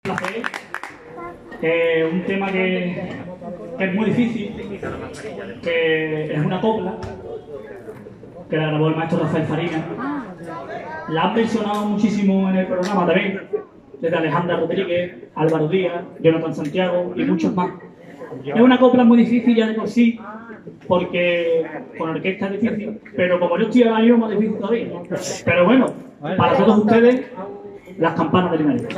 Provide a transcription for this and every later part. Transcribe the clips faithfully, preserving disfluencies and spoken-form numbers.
Eh, un tema que, que es muy difícil, que es una copla, que la grabó el maestro Rafael Farina. La han mencionado muchísimo en el programa también, desde Alejandra Rodríguez, Álvaro Díaz, Jonathan Santiago y muchos más. Es una copla muy difícil ya de por sí, porque con orquesta es difícil, pero como yo estoy al año, más difícil todavía. Pero bueno, para todos ustedes, las campanas de Linares.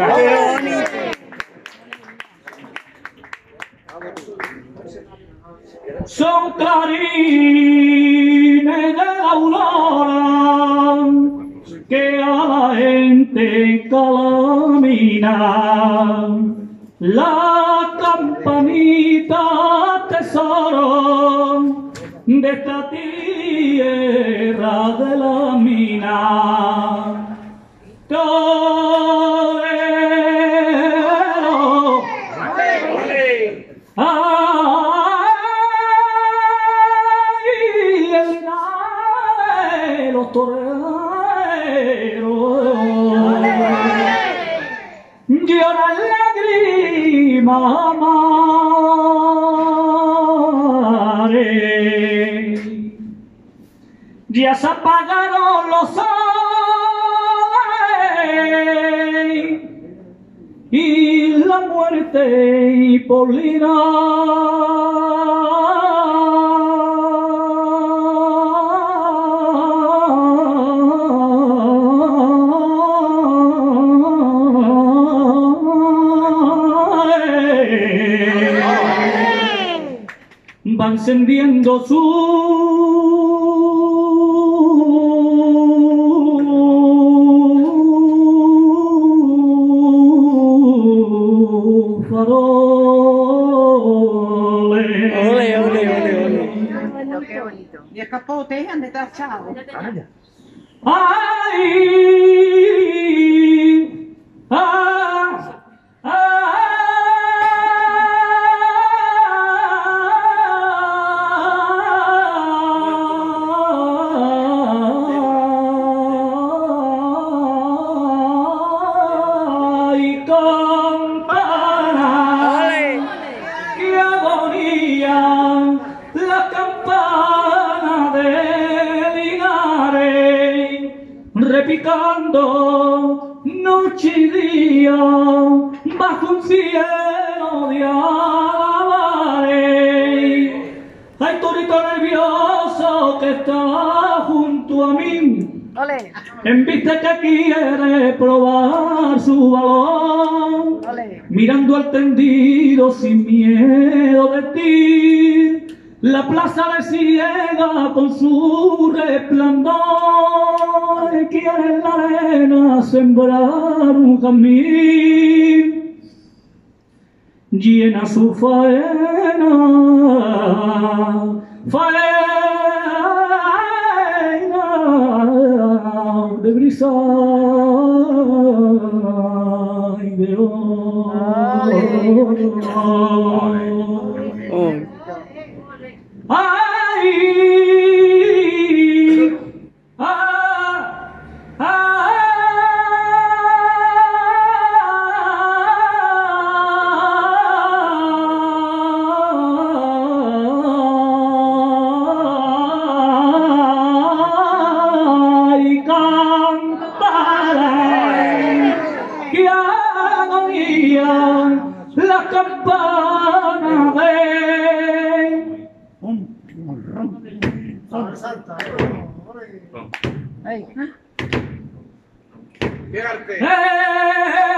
Son clarines de la aurora que a la gente calamina. La campanita tesoro de esta tierra de la mina. Torero, ay, el Linares, los toreros lloran lágrimas mares. Ya se apagaron los soles y la muerte hipolina va encendiendo su faroles. Ole, ole, ole, ole. Qué bonito. Y el capote es de tachado. Ay, ah, ay, campana, qué agonía, la campana de Linares, repicando noche y día bajo un cielo de alabares. Hay torito nervioso que está junto a mí, Ole, en vista que quiere probar su valor, ole. mirando al tendido sin miedo de ti. La plaza le ciega con su resplandor, quiere en la arena sembrar un jazmín, llena su faena, faena de brisa y de oro. Ay, ah, ay, campana, que agonía, la campana de Ay. ¡Eh!